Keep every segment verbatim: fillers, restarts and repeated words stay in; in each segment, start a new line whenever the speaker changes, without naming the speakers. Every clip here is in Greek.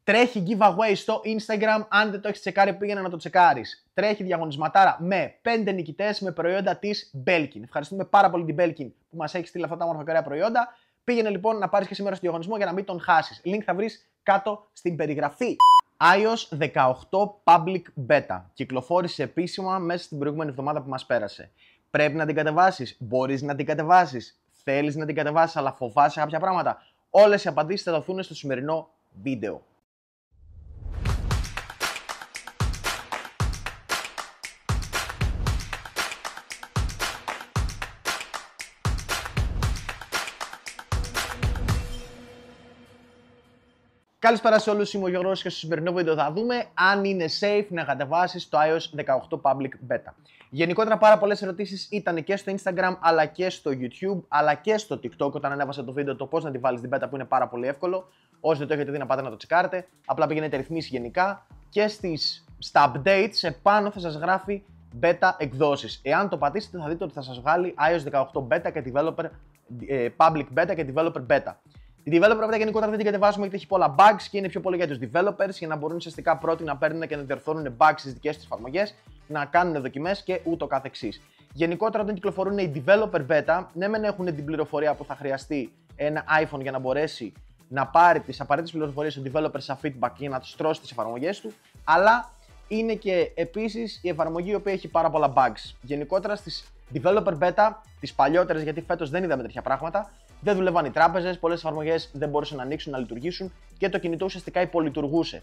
Τρέχει giveaway στο Instagram. Αν δεν το έχεις τσεκάρει, πήγαινε να το τσεκάρεις. Τρέχει διαγωνισματάρα με πέντε νικητές με προϊόντα της Belkin. Ευχαριστούμε πάρα πολύ την Belkin που μας έχει στείλει αυτά τα όμορφα και ωραία προϊόντα. Πήγαινε λοιπόν να πάρεις και σήμερα στο διαγωνισμό για να μην τον χάσεις. Link θα βρεις κάτω στην περιγραφή. άι ο ες δεκαοκτώ Public Beta. Κυκλοφόρησε επίσημα μέσα στην προηγούμενη εβδομάδα που μας πέρασε. Πρέπει να την κατεβάσεις. Μπορείς να την κατεβάσεις. Θέλεις να την κατεβάσεις, αλλά φοβάσαι κάποια πράγματα. Όλες οι απαντήσεις θα δοθούν στο σημερινό βίντεο. Καλησπέρα σε όλους, είμαι ο Γιώργος και στο σημερινό βίντεο θα δούμε αν είναι safe να κατεβάσεις το άι ο ες δεκαοκτώ Public Beta. Γενικότερα πάρα πολλές ερωτήσεις ήταν και στο Instagram αλλά και στο YouTube αλλά και στο TikTok όταν ανέβασα το βίντεο το πώς να τη βάλεις την beta που είναι πάρα πολύ εύκολο. Όσοι δεν το έχετε δει να πάτε να το τσεκάρετε, απλά πηγαίνετε ρυθμίσεις γενικά και στις, στα updates επάνω θα σας γράφει beta εκδόσεις. Εάν το πατήσετε θα δείτε ότι θα σας βγάλει άι ο ες δεκαοκτώ Beta και Developer, ε, Public Beta και Developer Beta. Την developer beta γενικότερα δεν την κατεβάζουμε γιατί έχει πολλά bugs και είναι πιο πολύ για τους developers για να μπορούν ουσιαστικά πρώτοι να παίρνουν και να διορθώνουν bugs στις δικές τους εφαρμογές, να κάνουν δοκιμές και ούτω καθεξής. Γενικότερα όταν κυκλοφορούν οι developer beta, ναι μεν έχουν την πληροφορία που θα χρειαστεί ένα iPhone για να μπορέσει να πάρει τις απαραίτητες πληροφορίες του developer σαν feedback για να τους τρώσει τις εφαρμογές του, αλλά είναι και επίσης η εφαρμογή η οποία έχει πάρα πολλά bugs. Γενικότερα στις developer beta, τις παλιότερες γιατί φέτος δεν είδαμε τέτοια πράγματα, δεν δουλεύαν οι τράπεζες, πολλές εφαρμογές δεν μπορούσαν να ανοίξουν, να λειτουργήσουν και το κινητό ουσιαστικά υπολειτουργούσε.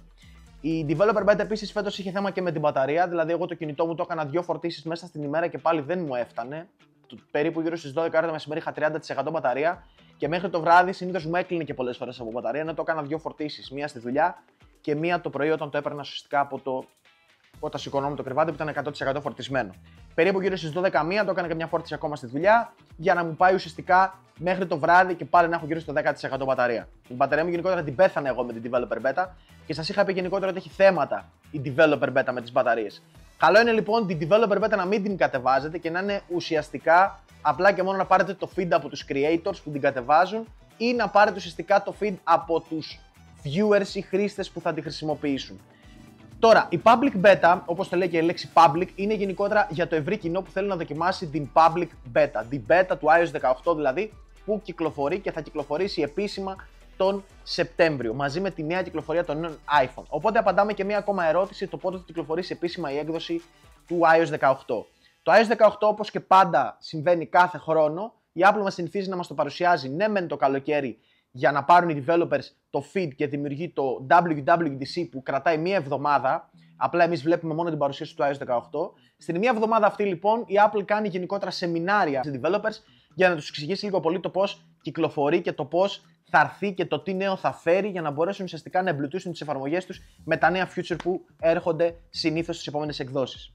Η Developer Beta επίσης φέτος είχε θέμα και με την μπαταρία, δηλαδή εγώ το κινητό μου το έκανα δύο φορτίσεις μέσα στην ημέρα και πάλι δεν μου έφτανε. Περίπου γύρω στις δώδεκα ώρα το μεσημέρι είχα τριάντα τοις εκατό μπαταρία και μέχρι το βράδυ συνήθως μου έκλεινε και πολλές φορές από μπαταρία, ενώ το έκανα δύο φορτίσεις, μία στη δουλειά και μία το πρωί όταν το έπαιρνα ουσιαστικά από το. Όταν σηκωνόμουν το κρεβάτι που ήταν εκατό τοις εκατό φορτισμένο. Περίπου γύρω στις δώδεκα μία το έκανα και μια φόρτιση ακόμα στη δουλειά για να μου πάει ουσιαστικά μέχρι το βράδυ και πάλι να έχω γύρω στο δέκα τοις εκατό μπαταρία. Η μπαταρία μου γενικότερα την πέθανα εγώ με την Developer Beta και σας είχα πει γενικότερα ότι έχει θέματα η Developer Beta με τις μπαταρίες. Καλό είναι λοιπόν την Developer Beta να μην την κατεβάζετε και να είναι ουσιαστικά απλά και μόνο να πάρετε το feed από τους creators που την κατεβάζουν ή να πάρετε ουσιαστικά το feed από τους viewers ή χρήστες που θα τη χρησιμοποιήσουν. Τώρα, η Public Beta, όπως το λέει και η λέξη Public, είναι γενικότερα για το ευρύ κοινό που θέλει να δοκιμάσει την Public Beta. Την Beta του άι ο ες δεκαοκτώ δηλαδή, που κυκλοφορεί και θα κυκλοφορήσει επίσημα τον Σεπτέμβριο, μαζί με τη νέα κυκλοφορία των νέων iPhone. Οπότε απαντάμε και μία ακόμα ερώτηση, το πότε θα κυκλοφορήσει επίσημα η έκδοση του άι ο ες δεκαοκτώ. Το άι ο ες δεκαοκτώ, όπως και πάντα συμβαίνει κάθε χρόνο, η Apple μας συνηθίζει να μας το παρουσιάζει ναι μεν το καλοκαίρι, για να πάρουν οι developers το feed και δημιουργεί το ντάμπλιου ντάμπλιου ντι σι που κρατάει μία εβδομάδα. Απλά εμείς βλέπουμε μόνο την παρουσίαση του άι ο ες δεκαοκτώ. Στην μία εβδομάδα αυτή λοιπόν η Apple κάνει γενικότερα σεμινάρια σε developers για να τους εξηγήσει λίγο πολύ το πώς κυκλοφορεί και το πώς θα έρθει και το τι νέο θα φέρει για να μπορέσουν ουσιαστικά να εμπλουτίσουν τις εφαρμογές τους με τα νέα feature που έρχονται συνήθως στις επόμενες εκδόσεις.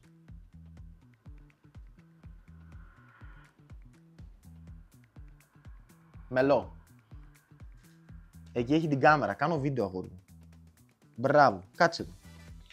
Μελό. Εκεί έχει την κάμερα. Κάνω βίντεο αγόρι μου. Μπράβο. Κάτσε εδώ.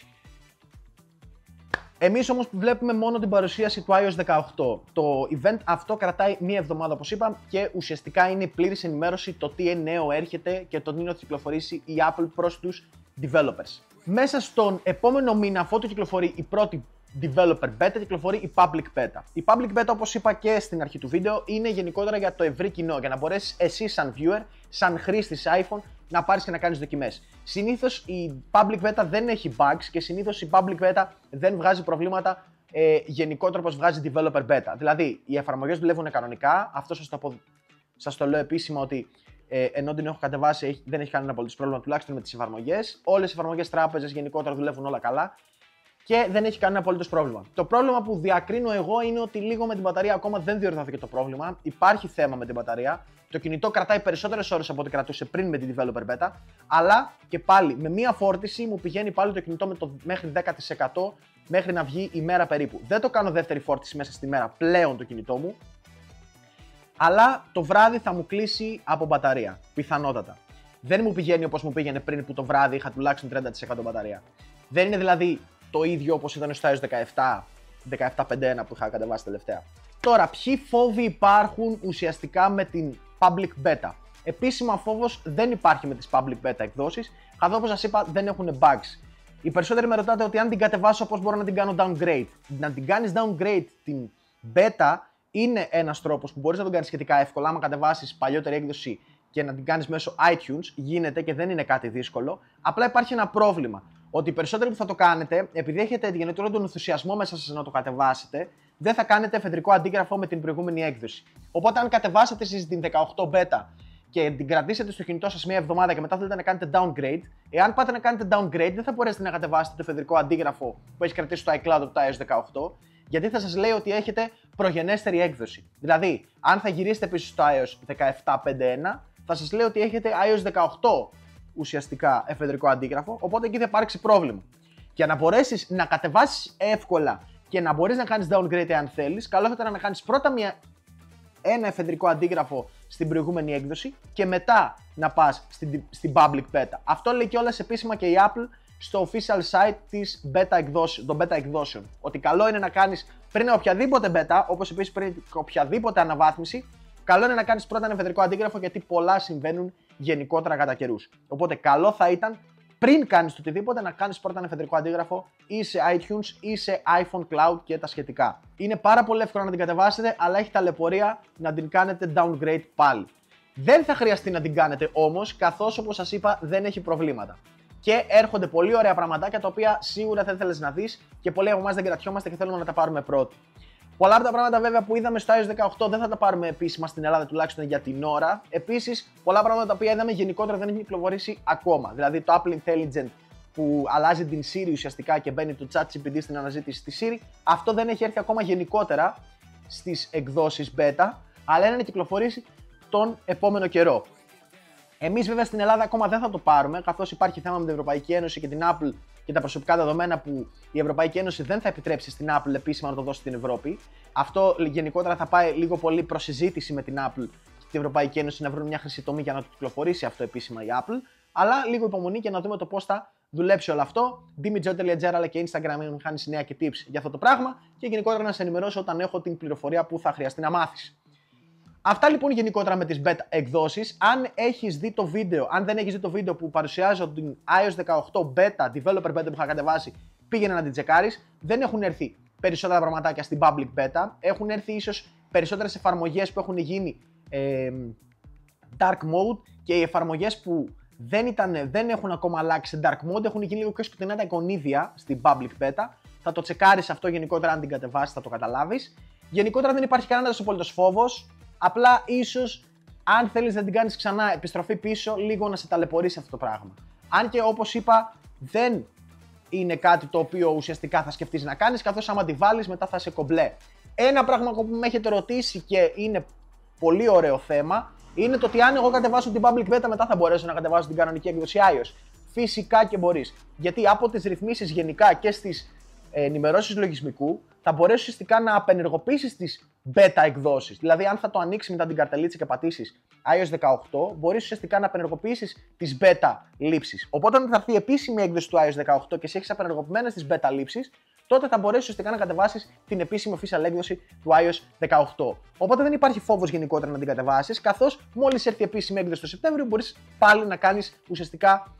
Εμείς όμως βλέπουμε μόνο την παρουσίαση του άι ο ες δεκαοκτώ. Το event αυτό κρατάει μία εβδομάδα όπως είπα και ουσιαστικά είναι πλήρης ενημέρωση το τι νέο έρχεται και το τι νέο θα κυκλοφορήσει η Apple προς τους developers. Μέσα στον επόμενο μήνα, αφού κυκλοφορεί η πρώτη Developer Beta, κυκλοφορεί η Public Beta. Η Public Beta, όπως είπα και στην αρχή του βίντεο, είναι γενικότερα για το ευρύ κοινό, για να μπορέσεις εσύ σαν viewer, σαν χρήστης iPhone, να πάρεις και να κάνεις δοκιμές. Συνήθως η Public Beta δεν έχει bugs και συνήθως η Public Beta δεν βγάζει προβλήματα ε, γενικότερα όπως βγάζει Developer Beta. Δηλαδή, οι εφαρμογές δουλεύουν κανονικά, αυτό σας το, απο... σας το λέω επίσημα ότι ε, ενώ την έχω κατεβάσει δεν έχει κανένα απολύτως πρόβλημα, τουλάχιστον με τις εφαρμογές. Όλες οι εφαρμογές τράπεζες γενικότερα δουλεύουν όλα καλά. Και δεν έχει κανένα απολύτως πρόβλημα. Το πρόβλημα που διακρίνω εγώ είναι ότι λίγο με την μπαταρία ακόμα δεν διορθώθηκε το πρόβλημα. Υπάρχει θέμα με την μπαταρία. Το κινητό κρατάει περισσότερες ώρες από ό,τι κρατούσε πριν με την Developer Beta. Αλλά και πάλι με μία φόρτιση μου πηγαίνει πάλι το κινητό με το μέχρι δέκα τοις εκατό μέχρι να βγει η μέρα περίπου. Δεν το κάνω δεύτερη φόρτιση μέσα στη μέρα πλέον το κινητό μου. Αλλά το βράδυ θα μου κλείσει από μπαταρία. Πιθανότατα. Δεν μου πηγαίνει όπως μου πήγαινε πριν που το βράδυ είχα τουλάχιστον τριάντα τοις εκατό μπαταρία. Δεν είναι δηλαδή το ίδιο όπως ήταν στο άι ο ες δεκαεπτά, δεκαεπτά πέντε ένα που είχα κατεβάσει τελευταία. Τώρα, ποιοι φόβοι υπάρχουν ουσιαστικά με την Public Beta. επίσημα φόβος δεν υπάρχει με τις public beta εκδόσεις, καθώς όπως σας είπα δεν έχουν bugs. Οι περισσότεροι με ρωτάτε ότι αν την κατεβάσω πώς μπορώ να την κάνω downgrade. Να την κάνεις downgrade την beta είναι ένας τρόπος που μπορείς να τον κάνεις σχετικά εύκολα. Άμα κατεβάσεις παλιότερη έκδοση και να την κάνεις μέσω iTunes, γίνεται και δεν είναι κάτι δύσκολο. Απλά υπάρχει ένα πρόβλημα. Ότι οι περισσότεροι που θα το κάνετε, επειδή έχετε γενετούρα τον ενθουσιασμό μέσα σας να το κατεβάσετε, δεν θα κάνετε εφεδρικό αντίγραφο με την προηγούμενη έκδοση. Οπότε, αν κατεβάσετε εσείς την δεκαοκτώ beta και την κρατήσετε στο κινητό σας μία εβδομάδα και μετά θέλετε να κάνετε downgrade, εάν πάτε να κάνετε downgrade, δεν θα μπορέσετε να κατεβάσετε το εφεδρικό αντίγραφο που έχει κρατήσει στο iCloud από το άι ο ες δεκαοκτώ, γιατί θα σας λέει ότι έχετε προγενέστερη έκδοση. Δηλαδή, αν θα γυρίσετε πίσω στο άι ο ες δεκαεπτά πέντε ένα, θα σας λέει ότι έχετε άι ο ες δεκαοκτώ ουσιαστικά εφεδρικό αντίγραφο, οπότε εκεί θα υπάρξει πρόβλημα. Για να μπορέσεις να κατεβάσεις εύκολα και να μπορείς να κάνεις downgrade αν θέλεις, καλό θα ήταν να κάνεις πρώτα μια, ένα εφεδρικό αντίγραφο στην προηγούμενη έκδοση και μετά να πας στην, στην public beta. Αυτό λέει κιόλας επίσημα και η Apple στο official site της beta εκδόσεων, των beta εκδόσεων. Ότι καλό είναι να κάνεις πριν οποιαδήποτε beta, όπως επίσης πριν οποιαδήποτε αναβάθμιση, καλό είναι να κάνεις πρώτα ένα εφεδρικό αντίγραφο γιατί πολλά συμβαίνουν γενικότερα κατά καιρούς. Οπότε καλό θα ήταν πριν κάνεις το οτιδήποτε να κάνεις πρώτα ένα εφεδρικό αντίγραφο ή σε iTunes ή σε iPhone Cloud και τα σχετικά. Είναι πάρα πολύ εύκολο να την κατεβάσετε, αλλά έχει ταλαιπωρία να την κάνετε downgrade πάλι. Δεν θα χρειαστεί να την κάνετε όμως, καθώς όπως σας είπα δεν έχει προβλήματα. Και έρχονται πολύ ωραία πραγματάκια τα οποία σίγουρα θα ήθελες να δεις και πολλοί από εμάς δεν κρατιόμαστε και θέλουμε να τα πάρουμε πρώτοι. Πολλά από τα πράγματα βέβαια που είδαμε στο άι ο ες δεκαοκτώ δεν θα τα πάρουμε επίσημα στην Ελλάδα τουλάχιστον για την ώρα. Επίσης, πολλά πράγματα τα οποία είδαμε γενικότερα δεν έχει κυκλοφορήσει ακόμα. Δηλαδή το Apple Intelligent που αλλάζει την Siri ουσιαστικά και μπαίνει το ChatGPT στην αναζήτηση στη Siri, αυτό δεν έχει έρθει ακόμα γενικότερα στις εκδόσεις beta, αλλά είναι να κυκλοφορήσει τον επόμενο καιρό. Εμείς βέβαια στην Ελλάδα ακόμα δεν θα το πάρουμε, καθώς υπάρχει θέμα με την Ευρωπαϊκή Ένωση και την Apple και τα προσωπικά δεδομένα που η Ευρωπαϊκή Ένωση δεν θα επιτρέψει στην Apple επίσημα να το δώσει στην Ευρώπη. Αυτό γενικότερα θα πάει λίγο πολύ προς συζήτηση με την Apple και την Ευρωπαϊκή Ένωση να βρουν μια χρυσή τομή για να το κυκλοφορήσει αυτό επίσημα η Apple. Αλλά λίγο υπομονή και να δούμε το πώς θα δουλέψει όλο αυτό. Dimijo.gr αλλά και Instagram μου χάνει νέα και tips για αυτό το πράγμα και γενικότερα να σε ενημερώσω όταν έχω την πληροφορία που θα χρειαστεί να μάθεις. Αυτά λοιπόν γενικότερα με τις beta εκδόσεις. Αν έχεις δει το βίντεο, αν δεν έχεις δει το βίντεο που παρουσιάζω την άι ο ες δεκαοκτώ beta, developer beta που είχα κατεβάσει, πήγαινε να την τσεκάρεις. Δεν έχουν έρθει περισσότερα πραγματάκια στην public beta. Έχουν έρθει ίσως περισσότερες εφαρμογές που έχουν γίνει ε, dark mode και οι εφαρμογές που δεν, ήταν, δεν έχουν ακόμα αλλάξει σε dark mode έχουν γίνει λίγο πιο σκοτεινά τα εικονίδια στην public beta. Θα το τσεκάρεις αυτό γενικότερα, αν την κατεβάσεις θα το καταλάβεις. Γενικότερα δεν υπάρχει κανένας απολύτως φόβος. Απλά ίσως αν θέλεις να την κάνεις ξανά επιστροφή πίσω, λίγο να σε ταλαιπωρήσει αυτό το πράγμα. Αν και όπως είπα, δεν είναι κάτι το οποίο ουσιαστικά θα σκεφτείς να κάνεις, καθώς άμα τη βάλεις μετά θα σε κομπλέ. Ένα πράγμα που με έχετε ρωτήσει και είναι πολύ ωραίο θέμα, είναι το ότι αν εγώ κατεβάσω την public beta μετά θα μπορέσω να κατεβάσω την κανονική έκδοση iOS. Φυσικά και μπορείς. Γιατί από τις ρυθμίσεις γενικά και στις ενημερώσεις λογισμικού θα μπορέσεις ουσιαστικά να απενεργοποιήσεις τις beta εκδόσεις. Δηλαδή, αν θα το ανοίξει μετά την καρτελίτσα και πατήσεις άι ο ες δεκαοκτώ, μπορείς ουσιαστικά να απενεργοποιήσεις τις beta λήψεις. Οπότε, όταν θα έρθει η επίσημη έκδοση του άι ο ες δεκαοκτώ και εσύ έχεις απενεργοποιημένες τις beta λήψεις, τότε θα μπορέσεις ουσιαστικά να κατεβάσεις την επίσημη official έκδοση του άι ο ες δεκαοκτώ. Οπότε, δεν υπάρχει φόβος γενικότερα να την κατεβάσεις, καθώς μόλις έρθει η επίσημη έκδοση το Σεπτέμβριο, μπορείς πάλι να κάνεις ουσιαστικά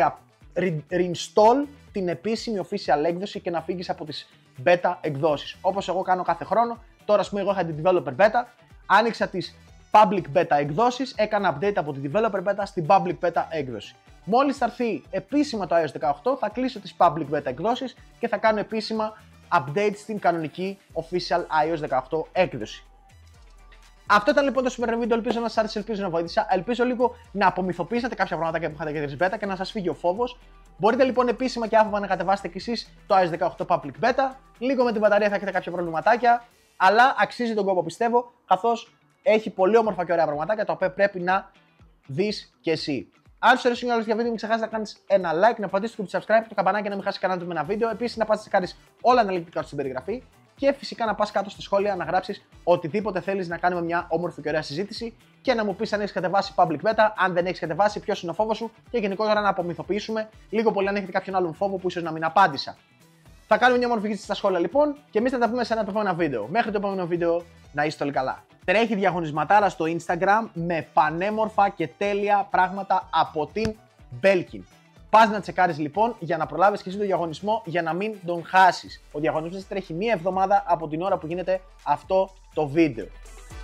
reinstall την επίσημη official έκδοση και να φύγεις από τις beta εκδόσεις. Όπως εγώ κάνω κάθε χρόνο. Τώρα, ας πούμε, εγώ είχα την developer beta, άνοιξα τις public beta εκδόσεις, έκανα update από την developer beta στην public beta έκδοση. Μόλις θα έρθει επίσημα το άι ο ες δεκαοκτώ, θα κλείσω τις public beta εκδόσεις και θα κάνω επίσημα update στην κανονική official άι ο ες δεκαοκτώ έκδοση. Αυτό ήταν λοιπόν το σημερινό βίντεο. Ελπίζω να σας άρεσε, ελπίζω να βοήθησα. Ελπίζω λίγο να απομυθοποιήσετε κάποια πράγματα που είχατε για τις beta και να σας φύγει ο φόβος. Μπορείτε λοιπόν επίσημα και άφοβα να κατεβάσετε κι εσείς το άι ο ες δεκαοκτώ public beta. Λίγο με την μπαταρία θα έχετε κάποια προβληματάκια, αλλά αξίζει τον κόπο πιστεύω, καθώς έχει πολύ όμορφα και ωραία πραγματάκια τα οποία πρέπει να δεις κι εσύ. Αν σου αρέσουν οι άλλες για βίντεο, μην ξεχάσεις να κάνεις ένα like, να πατήσεις το subscribe, το καμπανάκι να μην χάσεις κανένα του με ένα βίντεο. Επίσης να πας να κάνεις όλα αναλυτικά στην περιγραφή. Και φυσικά να πας κάτω στα σχόλια να γράψεις οτιδήποτε θέλεις να κάνουμε μια όμορφη και ωραία συζήτηση και να μου πεις αν έχεις κατεβάσει public beta, αν δεν έχεις κατεβάσει, ποιος είναι ο φόβος σου και γενικότερα να απομυθοποιήσουμε λίγο πολύ αν έχετε κάποιον άλλον φόβο που ίσως να μην απάντησα. Θα κάνουμε μια όμορφη συζήτηση στα σχόλια λοιπόν και εμείς θα τα πούμε σε ένα επόμενο βίντεο. Μέχρι το επόμενο βίντεο, Να είστε όλοι καλά. Τρέχει διαγωνισματάρα στο Instagram με πανέμορφα και τέλεια πράγματα από την Belkin. Πας να τσεκάρεις λοιπόν για να προλάβεις και εσύ τον διαγωνισμό για να μην τον χάσεις. Ο διαγωνισμός τρέχει μία εβδομάδα από την ώρα που γίνεται αυτό το βίντεο.